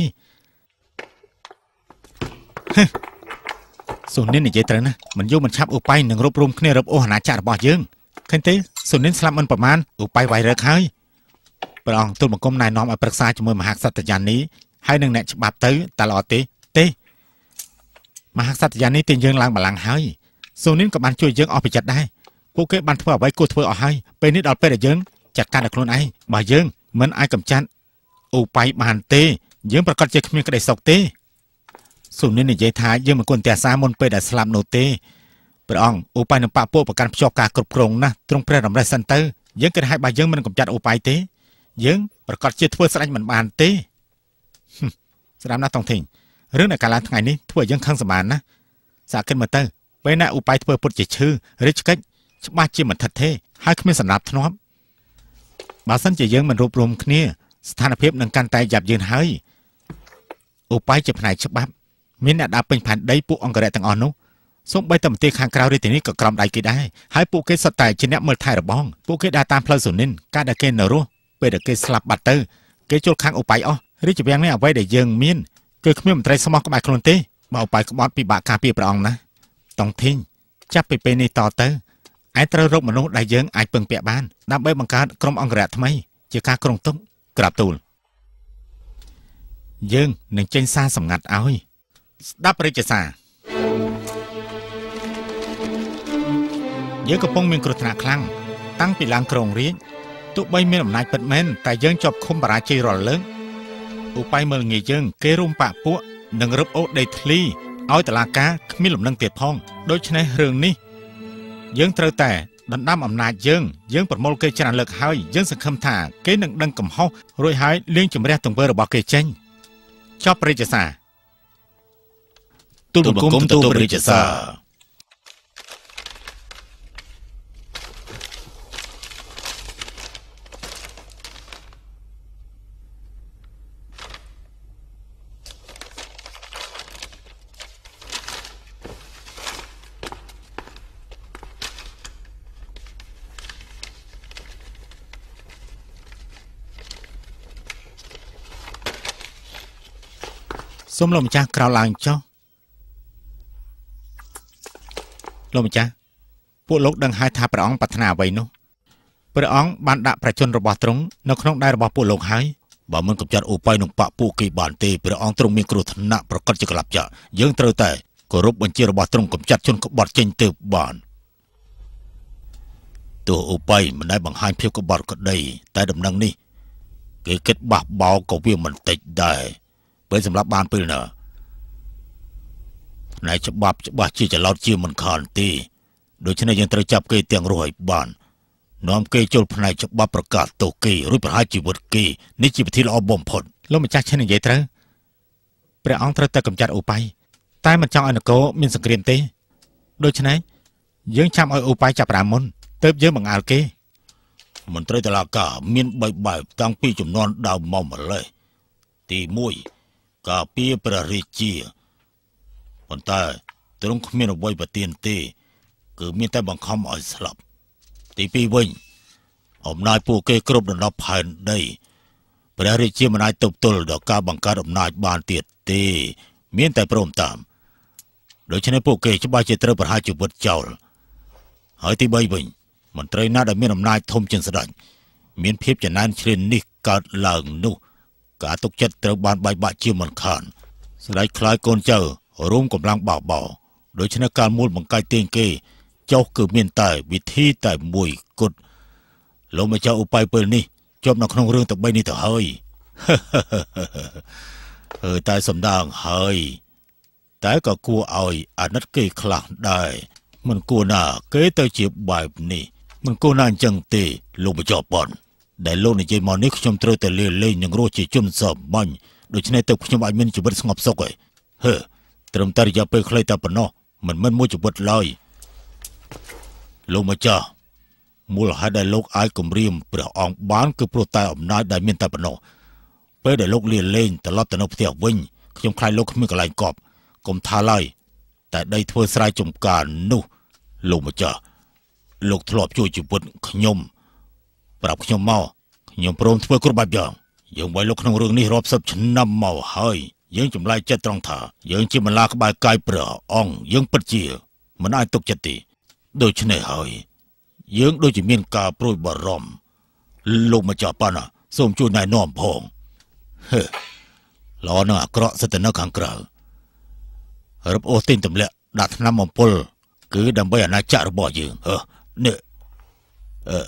សូនីននិយាយត្រូវណាមិនយូរមិនឆាប់ឧបាយនឹងរួបរวมគ្នារឹបអូសអាណាចក្ររបស់យើងឃើញទេសូនីនស្លាប់មិនប្រមាណឧបាយវាយរឹកហើយព្រះអង្គទូលបង្គំណែនាំឲ្យប្រឹក្សាជាមួយមហាក្សត្រយ៉ានីហើយនឹងអ្នកច្បាប់ទៅតែល្អទេទេមហាក្សត្រយ៉ានីទាញយើងឡើងបល្ល័ង្កហើយសូនីនក៏បានជួយយើងអស់ពីចិត្តដែរពួកគេបានធ្វើអ្វីគួរធ្វើអស់ហើយពេលនេះដល់ពេលដែលយើងចាត់ការដល់ខ្លួនឯងបើយើងមិនអាចកម្ចាត់ឧបាយបានទេយើងប្រកាសជាគ្មានក្តីសុខទេសូនីននិយាយថាយើងមិនគួរតែអាសាមុនពេលដែលស្លាប់នោះទេព្រះអង្គឧបាយនឹងបកពួកប្រកាន់ភ្ជាប់ការគ្រប់គ្រងណាស់ទ្រង់ព្រះរំលេះសិនទៅយើងគិតឲ្យបើយើងមិនកម្ចាត់ឧបាយទេយើងប្រកាសជាធ្វើស្ដេចមិនបានទេស្ដាប់ណាស់តងធីងរឿងដែលកាលឡើងថ្ងៃនេះធ្វើឲ្យយើងខឹងសម្បានណាសាកគិតមើលទៅពេលណាឧបាយធ្វើពុតជាឈឺរិចកិច្ចច្បាស់ជាមិនថិតទេហើយគ្មានសម្រាប់ធ្នាប់បើសិនជាយើងមិនរួបរวมគ្នាស្ថានភាពនឹងកាន់តែយ៉ាប់យ៉ឺនហើយឧបាយជាផ្នែកច្បាប់មានអ្នកដើរពេញផែនដីពួកអង្គរៈទាំងអស់នោះសូម្បីតែមន្ត្រីខាងក្រៅរាជធានីក៏ក្រំដៃគេដែរហើយពួកគេសុទ្ធតែជាអ្នកមើលថែរបងពួកគេដើរតាមផ្លូវសូនីនកាលដែលគេនៅរស់ពេលដែលគេស្លាប់បាត់ទៅគេជល់ខាងឧបាយអស់រាជវាំងនេះអ្វីដែលយើងមានគឺគ្មានមន្ត្រីស្មោះក្បែរខ្លួនទេបើឧបាយក្បត់ពិបាកការពារព្រះអង្គណាតងធីងចាប់ពីពេលនេះតទៅឯត្រូវរកមនុស្សដែលយើងអាចពឹងពាក់បានដើម្បីបង្កើតក្រុមអង្គរៈថ្មីជាការក្រុងទុកក្រាបទូលយើងនឹងចេញសារសម្ងាត់ឲ្យស្ដាប់រាជសារយើងកំពុងមានគ្រោះថ្នាក់ខ្លាំងតាំងពីឡើងក្រុងរាជទោះបីមានអំណាចពិតមែនតែយើងជាប់ឃុំបរាជ័យរាល់លើកឧបាយមើលងាយយើងគេរួមបាក់ពួកនិងរឹបអូសដីធ្លីឲ្យតុលាការគ្មានលំនឹងទៀតផងដូច្នេះរឿងនេះយើងត្រូវតែដណ្ដើមអំណាចយើងយើងប្រមូលគេច្រើនលើកហើយយើងសង្ឃឹមថាគេនឹងដឹងកំហុសរួចហើយលាងជំរះទង្វើរបស់គេចេញចប់រាជសារទូលបង្គំទទួលរាជសារសូមលោកម្ចាស់ក្រោកឡើងចុះលោកម្ចាស់ពួកលោកដឹងហើយថាព្រះអង្គប្រាថ្នាអ្វីនោះព្រះអង្គបានដាក់ប្រជជនរបស់ទ្រង់នៅក្នុងដៃរបស់ពួកលោកហើយបើមិនកម្ចាត់ឧបាយនឹងបាក់ពួកគេបានទេព្រះអង្គទ្រង់មានគ្រោះថ្នាក់ប្រកាសជាក្លាប់ចាក់យើងត្រូវតែគោរពបញ្ជារបស់ទ្រង់កម្ចាត់ជនក្បត់ចេញទៅបានទោះឧបាយមិនដែលបង្ហាញភាពក្បត់ក្តីតែដំណឹងនេះគេគិតបះបោក៏វាមិនតិចដែរពេលសម្រាប់បានពេលណាផ្នែកច្បាប់ច្បាស់ជាចលោតជាមិនខានទេដូច្នេះយើងត្រូវចាប់គេទាំងរស់ឲ្យបាននាំគេចូលផ្នែកច្បាប់ប្រកាសទោសគេរួចប្រហារជីវិតគេនេះជាវិធីល្អបំផុតលោកម្ចាស់ឈិននិយាយត្រូវព្រះអង្គត្រូវតែកម្ចាត់ឧបាយតែមិនចង់ឲ្យនគរមានសង្គ្រាមទេដូច្នេះយើងចាំឲ្យឧបាយចាប់ប្រាមុនទើបយើងបង្អើលគេមន្ត្រីតុលាការមានបីបែបតាំងពីចំនួនដើមមកម្លេះទីមួយការពារព្រះរាជាប៉ុន្តែទ្រង់គ្មានអ្វីប្រទានទេគឺមានតែបង្ខំឲ្យស្លាប់ទីពីរវិញអំណាចពួកគេគ្រប់ដណ្ដប់ផែនដីព្រះរាជាមិនអាចទប់ទល់ដល់ការបង្កើតអំណាចបានទៀតទេមានតែព្រមតាមដូច្នេះពួកគេច្បាស់ជាត្រូវប្រហារជីវិតចោលហើយទីបីវិញមន្ត្រីណាដែលមានអំណាចធំជាងស្ដេចមានភាពចំណានជ្រាននេះកើតឡើងនោះការទុកចិត្តត្រូវបានបែកបាក់ជាមិនខានស្ដេចខ្លាចកូនចៅរួមកម្លាំងបោបោដូច្នេះការមូលបង្កាច់ទាញគេចុះគឺមានតែវិធីតែមួយគត់លោកម្ចាស់ឧបាយពេលនេះជាប់នៅក្នុងរឿងទាំងបីនេះទៅហើយអឺតែសំដាងហើយតែក៏គួរឲ្យអាណិតគេខ្លះដែរមិនគួរណាគេទៅជាបែបនេះមិនគួរណាអញ្ចឹងទេលោកម្ចាស់ប៉ុនដែលលោកនិយាយមកនេះខ្ញុំត្រូវតែលេលេងនឹងរស់ជាជនសាមញ្ញដូច្នេះទៅខ្ញុំអាចមានជីវិតស្ងប់សុខហើយហឺត្រឹមតែរយៈពេលខ្លីតែប៉ុណ្ណោះមិនមិនមួយជីវិតឡើយលោកម្ចាស់មូលហេតុដែលលោកអាចគំរាមព្រះអង្គបានគឺព្រោះតែអំណាចដែលមានតែប៉ុណ្ណោះពេលដែលលោកលាលេងត្រឡប់ទៅនៅផ្ទះវិញខ្ញុំខ្លាចលោកគ្មានកន្លែងកប់កុំថាឡើយតែដីធ្វើស្រែចម្ការនោះលោកម្ចាស់លោកធ្លាប់ជួយជីវិតខ្ញុំប្រាប់ខ្ញុំមកខ្ញុំព្រមធ្វើគ្រប់បែបយ៉ាងយើងវាយលោកក្នុងរឿងនេះរាប់សិបឆ្នាំមកហើយយើងចម្លែកចិត្តត្រង់ថាយើងជាម្លាក្បែរកាយព្រះអង្គយើងពិតជាមិនអាចទុកចិត្តទេដូច្នេះហើយយើងដូចជាមានការព្រួយបារម្ភលោកម្ចាស់ប៉ាណាសូមជួយណែនាំផងហេល្អនឹងអាក្រក់សិតទៅនៅខាងក្រៅរឹបអូសទិញទម្លាក់ដាក់ថ្នាំអំពុលគឺដើម្បីអាណាចក្ររបស់យើងហ៎នេះអឺ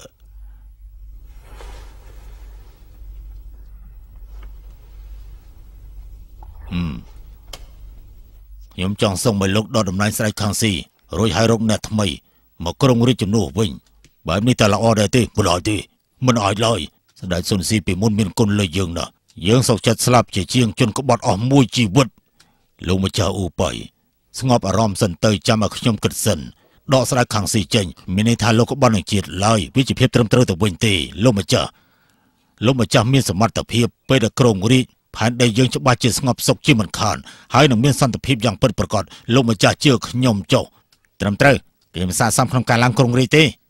ហឹមខ្ញុំចង់សុំឲ្យលោកដកតំណែងស្រេចខាងស៊ីរួចហើយរកអ្នកថ្មីមកក្រុងរាជជំនួសវិញបែបនេះតើល្អដែរទេមិនឲ្យទេមិនឲ្យឡើយស្ដេចស៊ុនស៊ីពីមុនមានគុណលើយើងណាស់យើងសុខចិត្តស្លាប់ជាជាងជនក្បត់អស់មួយជីវិតលោកម្ចាស់អ៊ូប៉ៃស្ងប់អារម្មណ៍សិនទៅចាំឲ្យខ្ញុំគិតសិនដកស្ដេចខាងស៊ីចេញមានន័យថាលោកក្បត់នឹងជាតិឡើយវាជាភាពត្រឹមត្រូវទៅវិញទេលោកម្ចាស់លោកម្ចាស់មានសមត្ថភាពពេលដែលក្រុងរាជផែនដីយើងច្បាស់ជាស្ងប់សុខជាមិនខានហើយនឹងមានសន្តិភាពយ៉ាងពិតប្រាកដលោកម្ចាស់ជឿខ្ញុំចុះត្រឹមត្រូវគេមិនស័ក្តិសមក្នុងការឡើងក្រុងរាជទេ